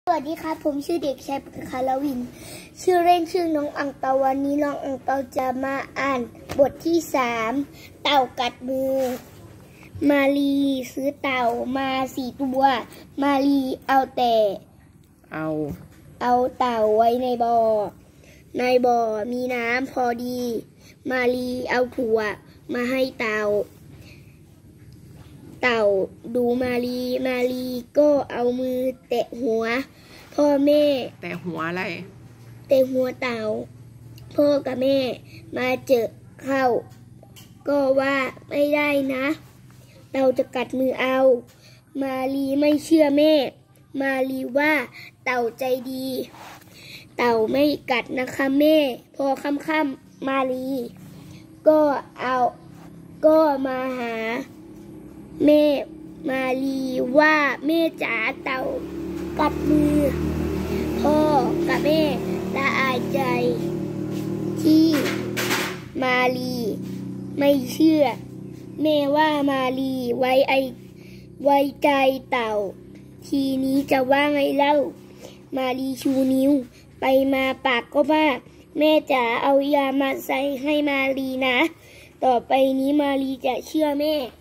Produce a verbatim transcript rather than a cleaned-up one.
สวัสดีครับผมชื่อเด็กชายปกคารวินชื่อเล่นชื่อน้องอังเปาวันนี้น้องอังเปาจะมาอ่านบทที่สามเต่ากัดมือมาลีซื้อเต่ามาสี่ตัวมาลีเอาแต่เอาเอาเต่าไว้ในบ่อในบ่อมีน้ำพอดีมาลีเอาถั่วมาให้เต่าเต่าดูมาลีมาลีก็เอามือแตะหัวพ่อแม่แตะหัวอะไรแตะหัวเต่าพ่อกับแม่มาเจอเข้าก็ว่าไม่ได้นะเต่าจะกัดมือเอามาลีไม่เชื่อแม่มาลีว่าเต่าใจดีเต่าไม่กัดนะคะแม่พอค่ำๆมาลีก็เอาก็มาหาแม่มาลีว่าแม่จ๋าเต่ากัดมือพ่อกับแม่ละอายใจที่มาลีไม่เชื่อแม่ว่ามาลีไว้ไอไว้ใจเต่าทีนี้จะว่าไงเล่ามาลีชูนิ้วไปมาปากก็ว่าแม่จ๋าเอายามาใส่ให้มาลีนะต่อไปนี้มาลีจะเชื่อแม่